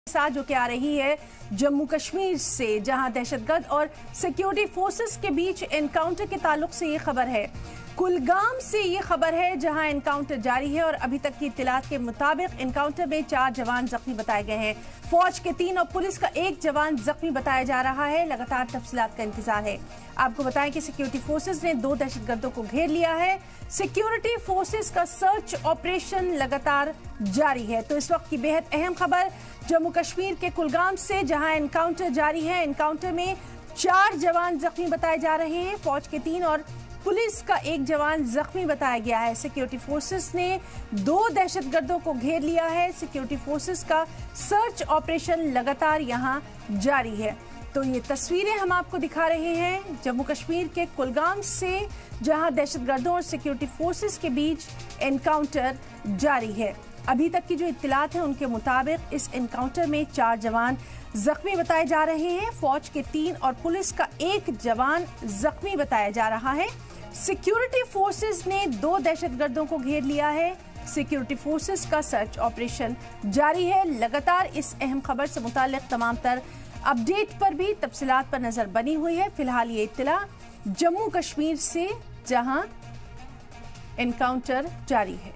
साथ जो कि आ रही है जम्मू कश्मीर से, जहां दहशतगर्द और सिक्योरिटी फोर्सेस के बीच एनकाउंटर के ताल्लुक से ये खबर है। कुलगाम से ये खबर है जहां एनकाउंटर जारी है और अभी तक की इत्तलात के मुताबिक एनकाउंटर में 4 जवान जख्मी बताए गए हैं। फौज के 3 और पुलिस का 1 जवान जख्मी बताया जा रहा है। लगातार तफसीलात का इंतजार है। आपको बताएं कि सिक्योरिटी फोर्सेस ने 2 दहशतगर्दों को घेर लिया है। सिक्योरिटी फोर्सेस का सर्च ऑपरेशन लगातार जारी है। तो इस वक्त की बेहद अहम खबर जम्मू कश्मीर के कुलगाम से, जहां एनकाउंटर जारी है। एनकाउंटर में 4 जवान जख्मी बताए जा रहे हैं। फौज के 3 और पुलिस का 1 जवान जख्मी बताया गया है। सिक्योरिटी फोर्सेस ने 2 दहशतगर्दों को घेर लिया है। सिक्योरिटी फोर्सेस का सर्च ऑपरेशन लगातार यहां जारी है। तो ये तस्वीरें हम आपको दिखा रहे हैं जम्मू कश्मीर के कुलगाम से, जहां दहशतगर्दों और सिक्योरिटी फोर्सेस के बीच एनकाउंटर जारी है। अभी तक की जो इत्तलात है उनके मुताबिक इस एनकाउंटर में 4 जवान जख्मी बताए जा रहे हैं। फौज के 3 और पुलिस का 1 जवान जख्मी बताया जा रहा है। सिक्योरिटी फोर्सेस ने 2 दहशतगर्दों को घेर लिया है। सिक्योरिटी फोर्सेस का सर्च ऑपरेशन जारी है। लगातार इस अहम खबर से मुताल्लिक तमाम तर अपडेट पर भी तफसीलात पर नजर बनी हुई है। फिलहाल ये इत्तला जम्मू कश्मीर से, जहां एनकाउंटर जारी है।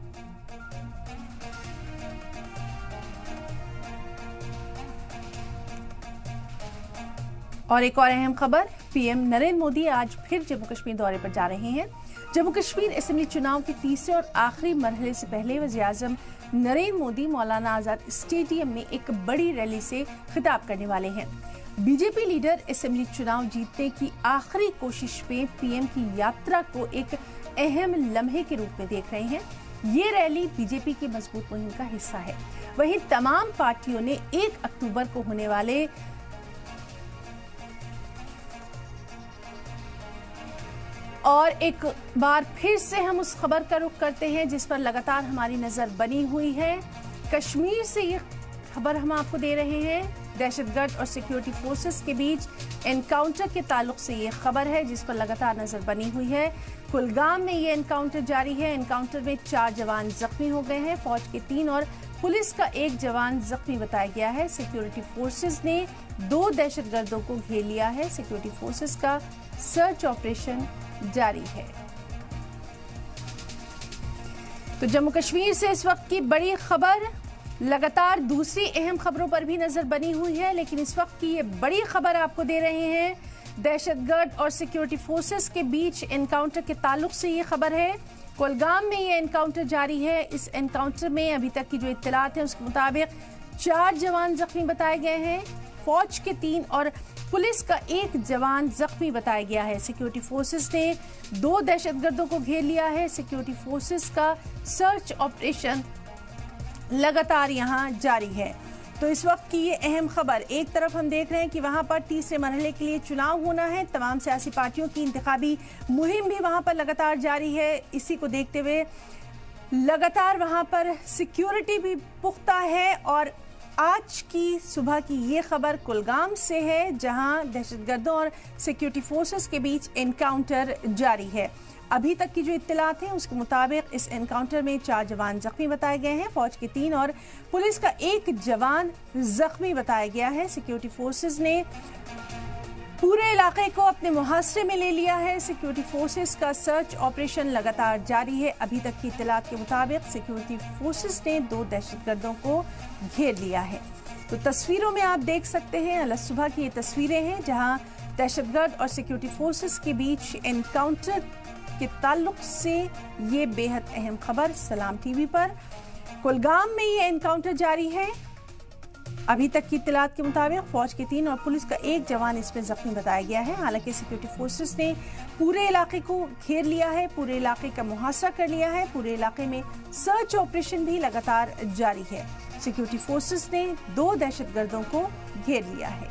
और एक और अहम खबर, पीएम नरेंद्र मोदी आज फिर जम्मू कश्मीर दौरे पर जा रहे हैं। जम्मू कश्मीर असेंबली चुनाव के तीसरे और आखिरी मरहले से पहले वज़ीर-ए-आज़म नरेंद्र मोदी मौलाना आजाद स्टेडियम में एक बड़ी रैली से खिताब करने वाले हैं। बीजेपी लीडर असेंबली चुनाव जीतने की आखिरी कोशिश में पीएम की यात्रा को एक अहम लम्हे के रूप में देख रहे हैं। ये रैली बीजेपी की मजबूत मुहिम का हिस्सा है। वहीं तमाम पार्टियों ने 1 अक्टूबर को होने वाले और एक बार फिर से हम उस खबर का रुख करते हैं जिस पर लगातार हमारी नजर बनी हुई है। कश्मीर से ये खबर हम आपको दे रहे हैं। दहशतगर्द और सिक्योरिटी फोर्सेस के बीच एनकाउंटर के ताल्लुक से ये खबर है जिस पर लगातार नजर बनी हुई है। कुलगाम में ये एनकाउंटर जारी है। एनकाउंटर में 4 जवान जख्मी हो गए हैं। फौज के 3 और पुलिस का 1 जवान जख्मी बताया गया है। सिक्योरिटी फोर्सेस ने 2 दहशतगर्दों को घेर लिया है। सिक्योरिटी फोर्सेस का सर्च ऑपरेशन जारी है। तो जम्मू कश्मीर से इस वक्त की बड़ी खबर, लगातार दूसरी अहम खबरों पर भी नजर बनी हुई है, लेकिन इस वक्त की ये बड़ी खबर आपको दे रहे हैं। दहशतगर्द और सिक्योरिटी फोर्सेस के बीच एनकाउंटर के ताल्लुक से ये खबर है। कुलगाम में ये एनकाउंटर जारी है। इस एनकाउंटर में अभी तक की जो इत्तलात है उसके मुताबिक 4 जवान जख्मी बताए गए हैं। फौज के 3 और पुलिस का 1 जवान जख्मी बताया गया है। सिक्योरिटी फोर्सेस ने 2 दहशतगर्दों को घेर लिया है। सिक्योरिटी फोर्सेस का सर्च ऑपरेशन लगातार यहां जारी है। तो इस वक्त की ये अहम खबर, एक तरफ हम देख रहे हैं कि वहां पर तीसरे मरहले के लिए चुनाव होना है। तमाम सियासी पार्टियों की इंतखाबी मुहिम भी वहां पर लगातार जारी है। इसी को देखते हुए लगातार वहां पर सिक्योरिटी भी पुख्ता है। और आज की सुबह की ये खबर कुलगाम से है, जहां दहशतगर्दों और सिक्योरिटी फोर्सेस के बीच एनकाउंटर जारी है। अभी तक की जो इत्तलात हैं उसके मुताबिक इस एनकाउंटर में 4 जवान जख्मी बताए गए हैं। फौज के 3 और पुलिस का 1 जवान जख्मी बताया गया है। सिक्योरिटी फोर्सेस ने पूरे इलाके को अपने मुहासरे में ले लिया है। सिक्योरिटी फोर्सेस का सर्च ऑपरेशन लगातार जारी है। अभी तक की इत्तलात के मुताबिक सिक्योरिटी फोर्सेस ने 2 दहशतगर्दों को घेर लिया है। तो तस्वीरों में आप देख सकते हैं, अलग सुबह की ये तस्वीरें हैं जहां दहशतगर्द और सिक्योरिटी फोर्सेस के बीच एनकाउंटर के ताल्लुक से ये बेहद अहम खबर सलाम टीवी पर। कुलगाम में ये एनकाउंटर जारी है। अभी तक की इत्तलात के मुताबिक फौज के 3 और पुलिस का 1 जवान इसमें जख्मी बताया गया है। हालांकि सिक्योरिटी फोर्सेस ने पूरे इलाके को घेर लिया है, पूरे इलाके का मुहासरा कर लिया है। पूरे इलाके में सर्च ऑपरेशन भी लगातार जारी है। सिक्योरिटी फोर्सेस ने 2 दहशतगर्दों को घेर लिया है।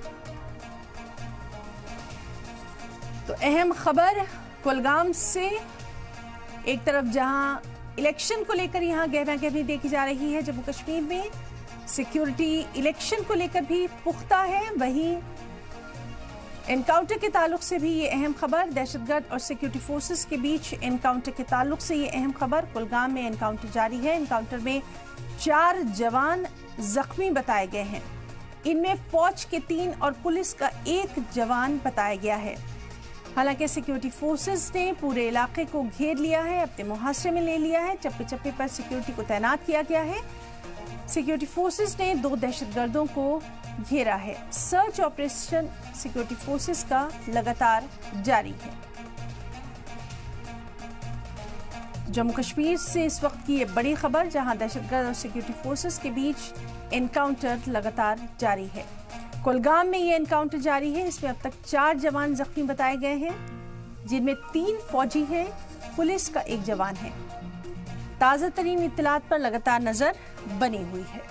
तो अहम खबर कुलगाम से, एक तरफ जहां इलेक्शन को लेकर यहां गहमा गहमी देखी जा रही है जम्मू कश्मीर में, सिक्योरिटी इलेक्शन को लेकर भी पुख्ता है, वहीं एनकाउंटर के ताल्लुक से भी ये अहम खबर। दहशतगर्द और सिक्योरिटी फोर्सेस के बीच एनकाउंटर के ताल्लुक से ये अहम खबर। कुलगाम में एनकाउंटर जारी है। एनकाउंटर में 4 जवान जख्मी बताए गए हैं। इनमें फौज के 3 और पुलिस का 1 जवान बताया गया है। हालांकि सिक्योरिटी फोर्सेस ने पूरे इलाके को घेर लिया है, अपने मुहासरे में ले लिया है। चप्पे चप्पे पर सिक्योरिटी को तैनात किया गया है। सिक्योरिटी फोर्सेस ने 2 दहशतगर्दों को घेरा है। सर्च ऑपरेशन सिक्योरिटी फोर्सेस का लगातार जारी है। जम्मू कश्मीर से इस वक्त की ये बड़ी खबर, जहां दहशतगर्द और सिक्योरिटी फोर्सेस के बीच एनकाउंटर लगातार जारी है। कुलगाम में ये एनकाउंटर जारी है। इसमें अब तक 4 जवान जख्मी बताए गए हैं, जिनमें 3 फौजी हैं, पुलिस का 1 जवान है। ताज़ा तरीन इत्तलात पर लगातार नजर बनी हुई है।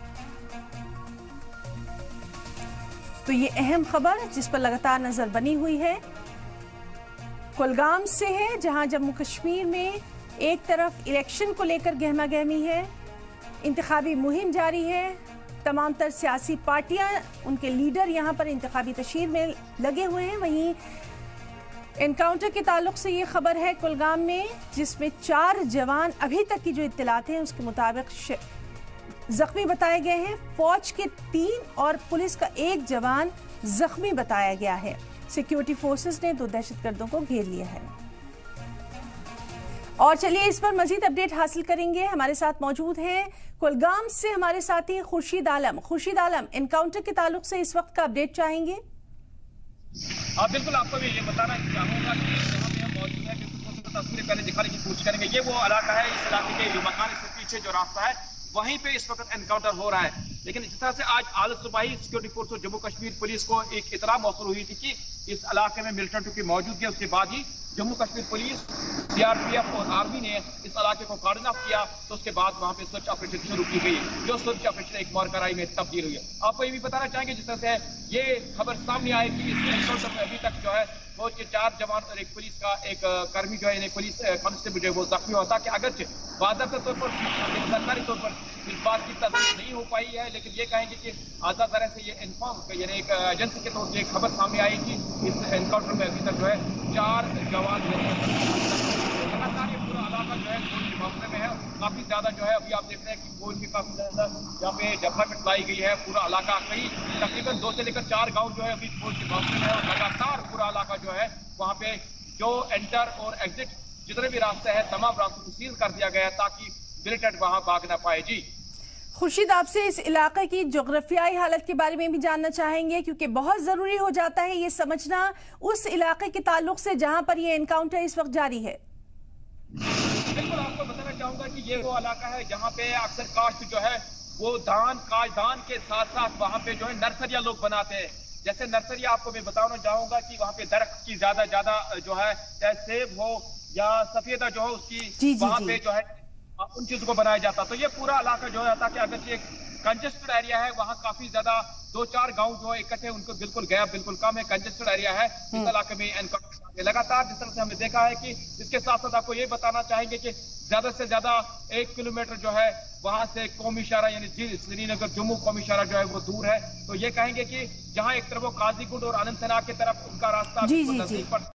तो ये अहम खबर जिस पर लगातार नजर बनी हुई है कुलगाम से है, जहां जम्मू कश्मीर में एक तरफ इलेक्शन को लेकर गहमा गहमी है, इंतखाबी मुहिम जारी है। तमाम तर सियासी पार्टियां, उनके लीडर यहां पर इंतखाबी तशहीर में लगे हुए हैं। वहीं एनकाउंटर के ताल्लुक से ये खबर है कुलगाम में, जिसमें 4 जवान अभी तक की जो इत्तलात हैं उसके मुताबिक जख्मी बताए गए हैं। फौज के 3 और पुलिस का 1 जवान जख्मी बताया गया है। सिक्योरिटी फोर्सेस ने 2 दहशतगर्दों को घेर लिया है। और चलिए इस पर मजीद अपडेट हासिल करेंगे। हमारे साथ मौजूद हैं कुलगाम से हमारे साथी खुर्शीद आलम। खुर्शीद आलम, एनकाउंटर के ताल्लुक से इस वक्त का अपडेट चाहेंगे। बिल्कुल, आपको भी ये बताना चाहूंगा कि यहाँ पे हम मौजूद हैं, बिल्कुल तस्वीरें पहले दिखाने की कोशिश करेंगे। ये वो इलाका है, इस इलाके के जो मकान, इसके पीछे जो रास्ता है वहीं पे इस वक्त एनकाउंटर हो रहा है। लेकिन जिस तरह से आज सुबह ही सिक्योरिटी फोर्स और जम्मू कश्मीर पुलिस को एक इतला मौसूल हुई थी कि इस इलाके में मिलिटेंट की मौजूदगी है, उसके बाद ही जम्मू कश्मीर पुलिस, सीआरपीएफ और आर्मी ने इस इलाके को कॉर्डन ऑफ किया। तो उसके बाद वहां पे सर्च ऑपरेशन शुरू की गई, जो सर्च ऑपरेशन एक मारकाई में तब्दील हुई है। आपको ये भी बताना चाहेंगे, जिस तरह से ये खबर सामने आई कि इस एनकाउंटर में अभी तक जो है फौज के 4 जवान और एक पुलिस का एक कर्मी जो है, पुलिस कांस्टेबल जो है वो जख्मी हुआ था। कि अगरचे वादा तौर पर सरकारी तौर पर इस बात की तस्दीक नहीं हो पाई है, लेकिन ये कहेंगे कि आज़ा तरह से ये इन्फॉर्म यानी एक एजेंसी के तौर पर एक खबर सामने आई कि इस एनकाउंटर में अभी तक जो है 4 जवान लगातार ये पूरा इलाका जो है फौज के मामले में है। काफी ज्यादा जो है अभी आप देख रहे हैं कि फौज की काफी ज्यादा यहाँ पे डेवलपमेंट लाई गई है। पूरा इलाका कई तकरीबन 2 से लेकर 4 गाँव जो है अभी फौज के मामले में है। और लगातार पूरा इलाका जो है वहाँ पे जो एंटर और एग्जिट जितने भी रास्ते हैं तमाम रास्तों को सील कर दिया गया है, ताकि मिलिटेंट वहाँ भाग ना पाए। जी खुर्शीद, आपसे इस इलाके की जोग्राफियाई हालत के बारे में भी जानना चाहेंगे, क्योंकि बहुत जरूरी हो जाता है ये समझना उस इलाके के ताल्लुक से जहां पर ये एनकाउंटर इस वक्त जारी है। बिल्कुल, आपको बताना चाहूंगा कि ये वो इलाका है जहाँ पे अक्सर काश्त जो है वो धान के साथ साथ वहाँ पे जो है नर्सरियां लोग बनाते हैं। जैसे नर्सरी आपको मैं बताना चाहूंगा कि वहाँ पे दरख्त की ज्यादा जो है, चाहे सेब हो या सफेदा जो है उसकी वहाँ पे जो है उन चीजों को बनाया जाता। तो ये पूरा इलाका जो है, ताकि अगर एक कंजेस्टेड एरिया है, वहाँ काफी ज्यादा 2-4 गांव जो है इकट्ठे, उनको बिल्कुल गया बिल्कुल कम है, कंजेस्टेड एरिया है इस इलाके में। एनकाउंटर लगातार जिस तरह से हमने देखा है कि इसके साथ साथ आपको ये बताना चाहेंगे कि ज्यादा से ज्यादा 1 किलोमीटर जो है वहां से कौमी शहरा यानी श्रीनगर जम्मू कौमी शहरा जो है वो दूर है। तो ये कहेंगे कि जहाँ एक तरफ वो काजीगुंड और अनंतनाग की तरफ उनका रास्ता नजदीक